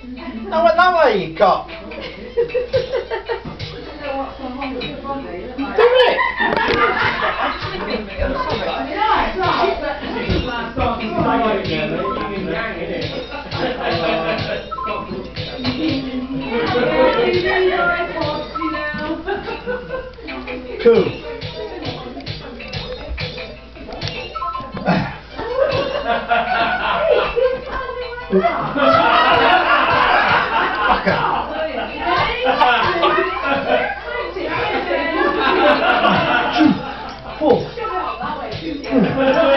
No, what that way you got? Do it! Cool. Fucker. 2, 4.